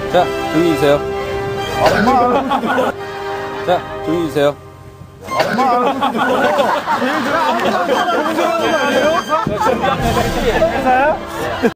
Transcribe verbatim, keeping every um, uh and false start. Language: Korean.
자, 조용히 계세요. 자, 조용히 계세요. 제일 좋아. 너무 좋아하는 거 아니에요? 준비하면 되지. 회사요?